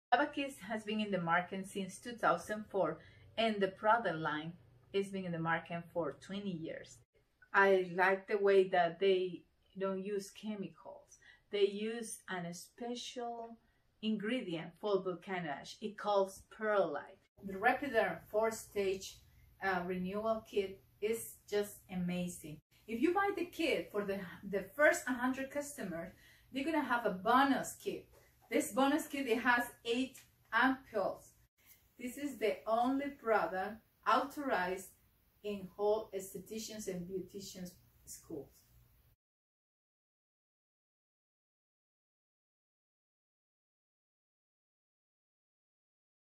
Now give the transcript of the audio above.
Lavakiss has been in the market since 2004, and the product line has been in the market for 20 years. I like the way that they don't use chemicals. They use a special ingredient for volcanic ash. It calls perlite. The Repiderm 4-stage renewal kit is just amazing. If you buy the kit for the first 100 customers, they're gonna have a bonus kit. This bonus kit, it has 8 ampoules. This is the only product authorized in whole estheticians and beauticians schools.